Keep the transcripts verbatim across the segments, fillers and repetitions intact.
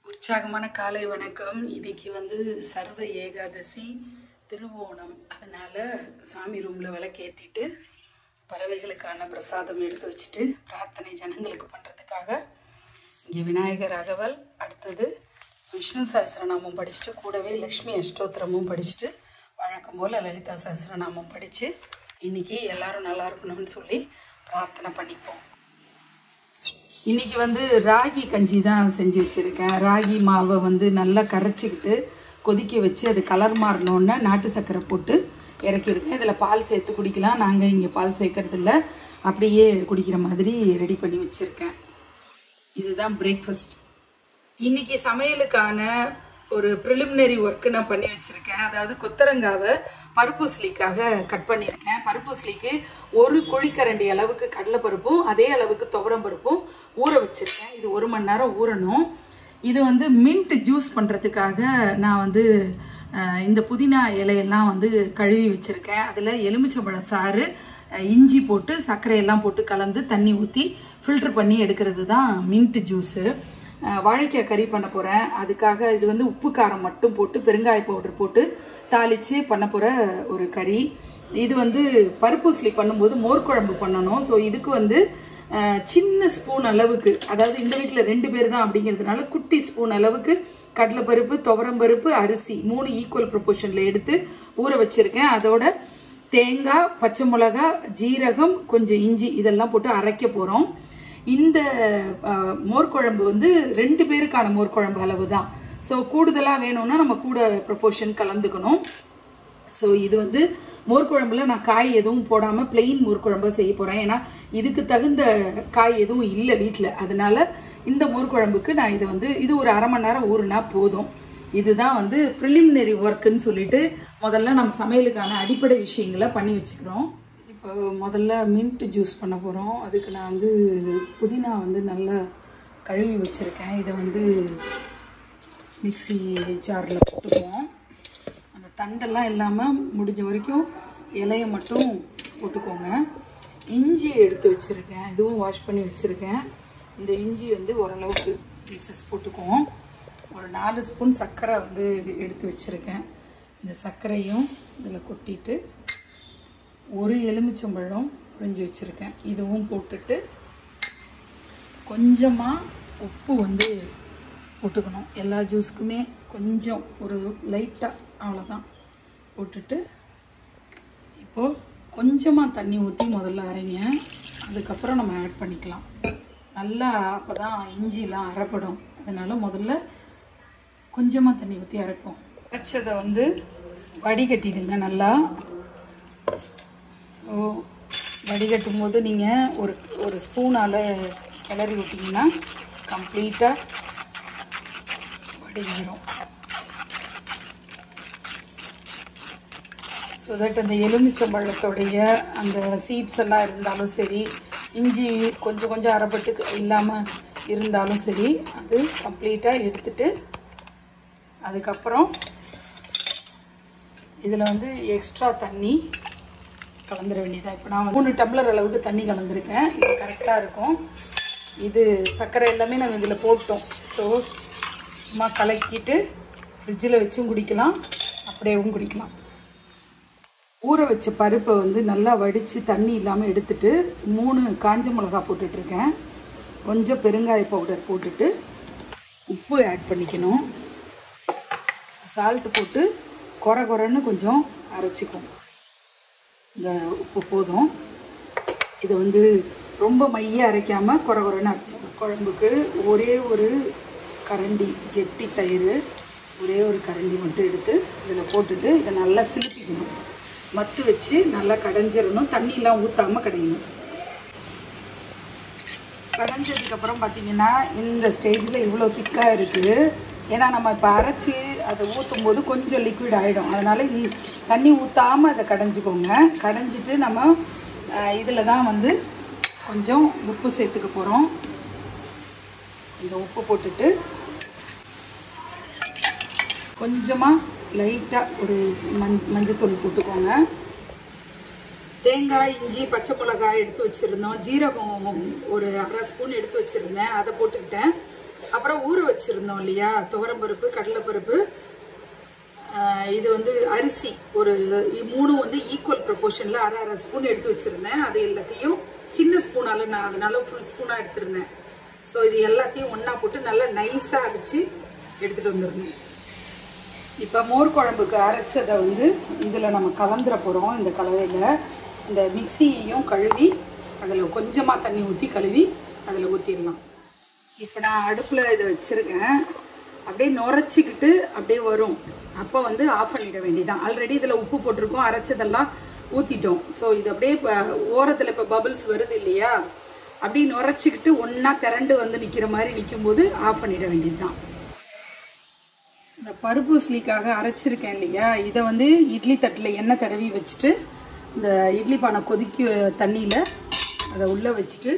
உற்சாகமான காலை வணக்கம். இன்னைக்கு வந்து சர்வ ஏகாதசி திருவோணம். அதனால சாமி ரூம்ல விளக்கேற்றிட்டு பறவைகளுக்கான பிரசாதம் எடுத்து வச்சுட்டு பிரார்த்தனை ஜனங்களுக்கு பண்ணுறதுக்காக இங்கே விநாயகர் அகவல், அடுத்தது விஷ்ணு சஹஸ்ரநாமம் படிச்சுட்டு கூடவே லக்ஷ்மி அஷ்டோத்திரமும் படிச்சுட்டு வழக்கம் போல் லலிதா சஹஸ்ரநாமம் படித்து இன்னைக்கு எல்லாரும் நல்லா இருக்கணும்னு சொல்லி பிரார்த்தனை பண்ணிப்போம். இன்றைக்கி வந்து ராகி கஞ்சி தான் செஞ்சு வச்சுருக்கேன். ராகி மாவை வந்து நல்லா கரைச்சிக்கிட்டு கொதிக்க வச்சு அது கலர் மாறினோன்னே நாட்டு சர்க்கரை போட்டு இறக்கியிருக்கேன். இதில் பால் சேர்த்து குடிக்கலாம். நாங்கள் இங்கே பால் சேர்க்கறதில்ல, அப்படியே குடிக்கிற மாதிரி ரெடி பண்ணி வச்சுருக்கேன். இதுதான் பிரேக்ஃபாஸ்ட். இன்றைக்கி சமையலுக்கான ஒரு ப்ரிலிமினரி ஒர்க்கு நான் பண்ணி வச்சுருக்கேன். அதாவது கொத்தரங்காவை பருப்பூசலிக்காக கட் பண்ணியிருக்கேன். பருப்பூசலிக்கு ஒரு குழிக்கரண்டி அளவுக்கு கடலைப்பருப்பும் அதே அளவுக்கு துவரம் பருப்பும் ஊற வச்சுருக்கேன். இது ஒரு மணி நேரம் ஊறணும். இது வந்து மின்ட் ஜூஸ் பண்ணுறதுக்காக நான் வந்து இந்த புதினா இலையெல்லாம் வந்து கழுவி வச்சுருக்கேன். அதில் எலுமிச்சம்பழ சாறு, இஞ்சி போட்டு சர்க்கரையெல்லாம் போட்டு கலந்து தண்ணி ஊற்றி ஃபில்டர் பண்ணி எடுக்கிறது தான் மின்ட் ஜூஸு. வாழைக்காய் கறி பண்ண போகிறேன். அதுக்காக இது வந்து உப்பு காரம் மட்டும் போட்டு பெருங்காய பவுடர் போட்டு தாளித்து பண்ண போகிற ஒரு கறி. இது வந்து பருப்பூசலி பண்ணும்போது மோர் குழம்பு பண்ணணும். ஸோ இதுக்கு வந்து சின்ன ஸ்பூன் அளவுக்கு, அதாவது இந்த வீட்டில் ரெண்டு பேர் தான் அப்படிங்கிறதுனால குட்டி ஸ்பூன் அளவுக்கு கடலைப்பருப்பு, துவரம்பருப்பு, அரிசி மூணு ஈக்குவல் ப்ரொபோர்ஷனில் எடுத்து ஊற வச்சுருக்கேன். அதோட தேங்காய், பச்சை மிளகா, ஜீரகம், கொஞ்சம் இஞ்சி இதெல்லாம் போட்டு அரைக்க போகிறோம். இந்த மோர் குழம்பு வந்து ரெண்டு பேருக்கான மோர் குழம்பு அளவு தான். ஸோ கூடுதலாக வேணும்னா நம்ம கூட ப்ரொபோர்ஷன் கலந்துக்கணும். ஸோ இது வந்து மோர் குழம்புல நான் காய் எதுவும் போடாமல் பிளெயின் மோர் குழம்பு செய்ய போகிறேன். ஏன்னா இதுக்கு தகுந்த காய் எதுவும் இல்லை வீட்டில். அதனால இந்த மோர் குழம்புக்கு நான் இதை வந்து இது ஒரு அரை மணி நேரம் ஊறுனா போதும். இதுதான் வந்து ப்ரிலிமினரி ஒர்க்குன்னு சொல்லிட்டு முதல்ல நம்ம சமையலுக்கான அடிப்படை விஷயங்களை பண்ணி வச்சுக்கிறோம். இப்போ முதல்ல மின்ட் ஜூஸ் பண்ண போகிறோம். அதுக்கு நான் வந்து புதினா வந்து நல்லா கழுவி வச்சுருக்கேன். இதை வந்து மிக்சி ஜாரில் போட்டுக்குவோம். அந்த தண்டெல்லாம் இல்லாமல் முடிஞ்ச வரைக்கும் இலையை மட்டும் போட்டுக்கோங்க. இஞ்சி எடுத்து வச்சுருக்கேன், இதுவும் வாஷ் பண்ணி வச்சுருக்கேன். இந்த இஞ்சி வந்து ஓரளவுக்கு பீசஸ் போட்டுக்குவோம். ஒரு நாலு ஸ்பூன் சர்க்கரை வந்து எடுத்து வச்சுருக்கேன். இந்த சர்க்கரையும் இதில் கொட்டிட்டு ஒரு எலுமிச்சம்பழம் புழிஞ்சு வச்சுருக்கேன். இதுவும் போட்டுட்டு கொஞ்சமாக உப்பு வந்து போட்டுக்கணும். எல்லா ஜூஸுக்குமே கொஞ்சம் ஒரு லைட்டாக அவ்வளோதான் போட்டுட்டு இப்போது கொஞ்சமாக தண்ணி ஊற்றி முதல்ல அரைங்க. அதுக்கப்புறம் நம்ம ஆட் பண்ணிக்கலாம். நல்லா அப்போ தான் இஞ்சிலாம் அரைப்படும். அதனால் முதல்ல கொஞ்சமாக தண்ணி ஊற்றி அரைப்போம். அரைச்சதை வந்து வடிகட்டிடுங்க நல்லா. ஸோ வடிகட்டும் போது நீங்கள் ஒரு ஒரு ஸ்பூனால் கிளறி விட்டிங்கன்னா கம்ப்ளீட்டாக வடிஞ்சிடும். ஸோ தட் அந்த எலுமிச்சம்பழத்தோடைய அந்த சீட்ஸ் எல்லாம் இருந்தாலும் சரி, இஞ்சி கொஞ்சம் கொஞ்சம் அரைப்பட்டு இல்லாமல் இருந்தாலும் சரி, அது கம்ப்ளீட்டாக எடுத்துட்டு அதுக்கப்புறம் இதில் வந்து எக்ஸ்ட்ரா தண்ணி கலந்துட வேண்டியதான். இப்போ நான் மூணு டம்ளர் அளவுக்கு தண்ணி கலந்துருக்கேன். இது கரெக்டாக இருக்கும். இது சர்க்கரை எல்லாமே நாங்கள் இதில் போட்டோம். ஸோ சும்மா கலக்கிட்டு ஃப்ரிட்ஜில் வச்சும் குடிக்கலாம், அப்படியேவும் குடிக்கலாம். ஊற வச்ச பருப்பை வந்து நல்லா வடித்து தண்ணி இல்லாமல் எடுத்துட்டு மூணு காஞ்ச மிளகா போட்டுட்ருக்கேன். கொஞ்சம் பெருங்காய பவுடர் போட்டுட்டு உப்பு ஆட் பண்ணிக்கணும். சால்ட்டு போட்டு குறை குறைன்னு கொஞ்சம் அரைச்சிக்கும். இந்த உப்பு போதும். இதை வந்து ரொம்ப மைய அரைக்காமல் குறை குறைன்னு அரைச்சிக்கும். குழம்புக்கு ஒரே ஒரு கரண்டி கெட்டி தயிர், ஒரே ஒரு கரண்டி மட்டும் எடுத்து இதில் போட்டுட்டு இதை நல்லா சிலுப்பிக்கணும். மத்து வச்சு நல்லா கடைஞ்சிடணும். தண்ணியெலாம் ஊற்றாமல் கடையணும். கடைஞ்சதுக்கப்புறம் பார்த்திங்கன்னா இந்த ஸ்டேஜில் இவ்வளோ திக்காக இருக்குது. ஏன்னா நம்ம இப்போ அரைச்சி அதை ஊற்றும் போது கொஞ்சம் லிக்விட் ஆகிடும். அதனால் தண்ணி ஊற்றாமல் அதை கடைஞ்சிக்கோங்க. கடைஞ்சிட்டு நம்ம இதில் தான் வந்து கொஞ்சம் உப்பு சேர்த்துக்க போகிறோம். இந்த உப்பு போட்டுட்டு கொஞ்சமாக லைட்டாக ஒரு மஞ் மஞ்சத்தூள் போட்டுக்கோங்க. தேங்காய், இஞ்சி, பச்சை மிளகாய் எடுத்து வச்சுருந்தோம். ஜீரகம் ஒரு அரை ஸ்பூன் எடுத்து வச்சுருந்தேன், அதை போட்டுக்கிட்டேன். அப்புறம் ஊற வச்சுருந்தோம் இல்லையா துவரம்பருப்பு கடலைப்பருப்பு, இது வந்து அரிசி ஒரு மூணு வந்து ஈக்குவல் ப்ரொபோர்ஷனில் அரை அரை ஸ்பூன் எடுத்து வச்சுருந்தேன். அது எல்லாத்தையும் சின்ன ஸ்பூனால் நான் அதனால ஃபுல் ஸ்பூனாக எடுத்துருந்தேன். ஸோ இது எல்லாத்தையும் ஒன்றா போட்டு நல்லா நைஸாக அரைச்சி எடுத்துகிட்டு வந்துடணும். இப்போ மோர் குழம்புக்கு அரைச்சதை வந்து இதில் நம்ம கலந்துட போகிறோம். இந்த கலவையில் இந்த மிக்சியையும் கழுவி அதில் கொஞ்சமாக தண்ணி ஊற்றி கழுவி அதில் ஊற்றிடலாம். இப்போ நான் அடுப்பில் இதை வச்சுருக்கேன். அப்படியே நுரைச்சிக்கிட்டு அப்படியே வரும். அப்போ வந்து ஆஃப் பண்ணிட வேண்டியதான். ஆல்ரெடி இதில் உப்பு போட்டிருக்கோம், அரைச்சதெல்லாம் ஊற்றிட்டோம். ஸோ இது அப்படியே இப்போ ஓரத்தில் இப்போ பபிள்ஸ் வருது இல்லையா, அப்படியே நுரைச்சிக்கிட்டு ஒன்றா திரண்டு வந்து நிற்கிற மாதிரி நிற்கும்போது ஆஃப் பண்ணிட வேண்டியது தான். இந்த பருப்பு உசிலிக்காக அரைச்சிருக்கேன் இல்லையா, இதை வந்து இட்லி தட்டில் எண்ணெய் தடவி வச்சுட்டு இந்த இட்லி பானை கொதிக்க தண்ணியில் அதை உள்ளே வச்சுட்டு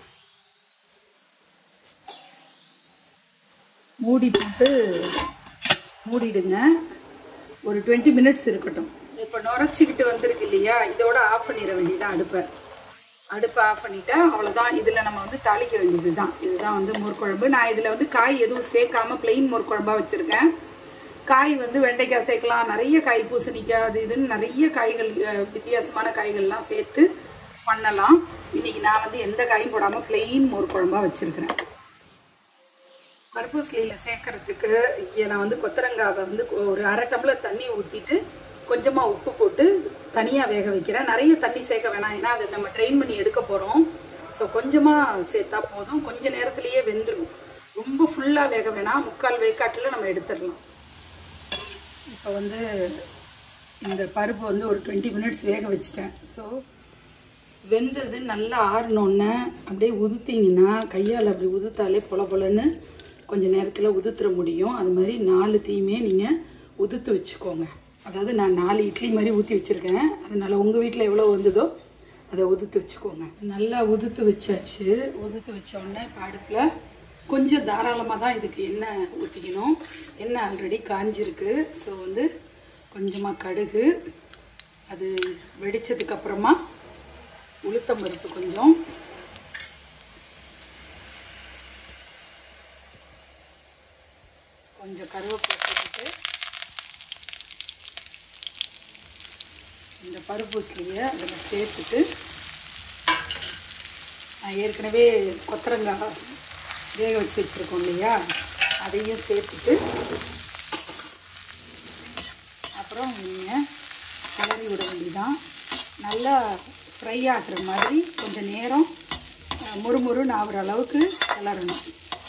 மூடி போட்டு மூடிடுங்க. ஒரு டுவெண்ட்டி மினிட்ஸ் இருக்கட்டும். இப்போ நுரைச்சிக்கிட்டு வந்திருக்கு இல்லையா, இதோட ஆஃப் பண்ணிட வேண்டியதான் அடுப்பை. அடுப்பை ஆஃப் பண்ணிட்டா அவ்வளோதான். இதில் நம்ம வந்து தாளிக்க வேண்டியது தான். இதுதான் வந்து மோர் குழம்பு. நான் இதில் வந்து காய் எதுவும் சேர்க்காமல் பிளெயின் மோர் குழம்பாக வச்சுருக்கேன். காய் வந்து வெண்டைக்காய் சேர்க்கலாம், நிறைய காய், பூசணிக்காய், அது இதுன்னு நிறைய காய்கள், வித்தியாசமான காய்கள்லாம் சேர்த்து பண்ணலாம். இன்றைக்கி நான் வந்து எந்த காயும் போடாமல் பிளெயின் மோர் குழம்பாக வச்சுருக்கிறேன். பருப்பு உசிலியில் சேர்க்கறதுக்கு இங்கே நான் வந்து கொத்தரங்காவை வந்து ஒரு அரை டம்ளர் தண்ணி ஊற்றிட்டு கொஞ்சமாக உப்பு போட்டு தனியாக வேக வைக்கிறேன். நிறைய தண்ணி சேர்க்க வேணாம், ஏன்னா அதை நம்ம ட்ரெயின் பண்ணி எடுக்க போகிறோம். ஸோ கொஞ்சமாக சேர்த்தா போதும், கொஞ்சம் நேரத்துலேயே வெந்துடும். ரொம்ப ஃபுல்லாக வேக வேணாம், முக்கால் வேக்காட்டில் நம்ம எடுத்துடலாம். இப்போ வந்து இந்த பருப்பு வந்து ஒரு டுவெண்ட்டி மினிட்ஸ் வேக வச்சிட்டேன். ஸோ வெந்தது நல்லா ஆறினோன்னே அப்படியே உதுத்திங்கன்னா, கையால் அப்படி உதுத்தாலே பொல பொலன்னு கொஞ்சம் நேரத்தில் உதுத்துற முடியும். அது மாதிரி நாலு தீயுமே நீங்கள் உதுத்து வச்சுக்கோங்க. அதாவது நான் நாலு இட்லி மாதிரி ஊற்றி வச்சுருக்கேன். அதனால் உங்கள் வீட்டில் எவ்வளோ வந்ததோ அதை உதுத்து வச்சுக்கோங்க. நல்லா உதுத்து வச்சாச்சு. உதுத்து வச்சோடனே இப்போ அடுப்பில் கொஞ்சம் தாராளமாக தான் இதுக்கு எண்ணெய் ஊற்றிக்கணும். எண்ணெய் ஆல்ரெடி காஞ்சிருக்கு. ஸோ வந்து கொஞ்சமாக கடுகு, அது வெடித்ததுக்கப்புறமா உளுத்தம் பருப்பு கொஞ்சம், கொஞ்சம் கருவேப்பிலை போட்டுட்டு இந்த பருப்பு உசிலியை அதில் சேர்த்துட்டு, நான் ஏற்கனவே கொத்தரங்காய் வேக வச்சு வச்சுருக்கோம் இல்லையா, அதையும் சேர்த்துட்டு அப்புறம் நீங்கள் கிளறி விட வேண்டியதான். நல்லா ஃப்ரை ஆகிற மாதிரி கொஞ்சம் நேரம் முறுமுறுன்னு ஆகிற அளவுக்கு கிளறணும்.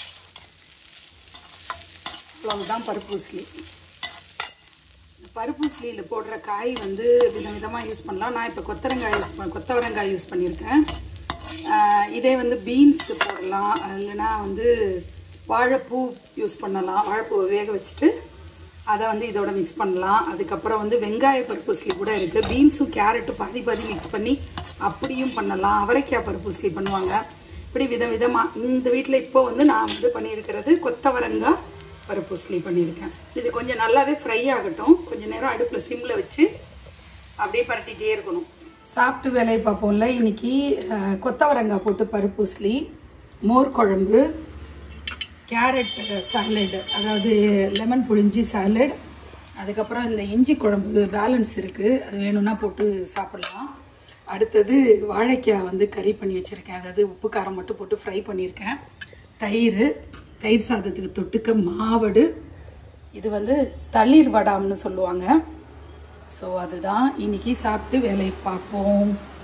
அவ்வளவுதான் பருப்பு உசிலி. பருப்பு உசிலியில் போடுற காய் வந்து வித விதமாக யூஸ் பண்ணலாம். நான் இப்போ கொத்தரங்காய் யூஸ் பண்ண கொத்தவரங்காய் யூஸ் பண்ணியிருக்கேன். இதே வந்து பீன்ஸு போடலாம், இல்லைனா வந்து வாழைப்பூ யூஸ் பண்ணலாம். வாழைப்பூவை வேக வச்சுட்டு அதை வந்து இதோட மிக்ஸ் பண்ணலாம். அதுக்கப்புறம் வந்து வெங்காய பருப்பு உசிலி கூட இருக்குது. பீன்ஸும் கேரட்டும் பாதி பாதி மிக்ஸ் பண்ணி அப்படியும் பண்ணலாம். அவரைக்காய் பருப்பு உசிலி பண்ணுவாங்க. இப்படி வித விதமாக இந்த வீட்டில் இப்போ வந்து நான் வந்து பண்ணியிருக்கிறது கொத்தவரங்காய் பருப்பு உசிலி பண்ணியிருக்கேன். இது கொஞ்சம் நல்லாவே ஃப்ரை ஆகட்டும். கொஞ்சம் நேரம் அடுப்பில் சிம்மில் வச்சு அப்படியே பரட்டிகிட்டே இருக்கணும். சாப்பிட்டு வேலையை பார்ப்போம்ல. இன்றைக்கி கொத்தவரங்காய் போட்டு பருப்பு உசிலி, மோர் குழம்பு, கேரட் சாலட், அதாவது லெமன் புழிஞ்சி சாலட், அதுக்கப்புறம் இந்த இஞ்சி குழம்பு பேலன்ஸ் இருக்குது, அது வேணும்னா போட்டு சாப்பிட்லாம். அடுத்தது வாழைக்காய் வந்து கறி பண்ணி வச்சுருக்கேன், அதாவது உப்பு காரம் மட்டும் போட்டு ஃப்ரை பண்ணியிருக்கேன். தயிர், தயிர் சாதத்துக்கு தொட்டுக்க மாவடு, இது வந்து தளிர் வடாம்னு சொல்லுவாங்க. ஸோ அதுதான் இன்றைக்கி சாப்பிட்டு வேலையை பார்ப்போம்.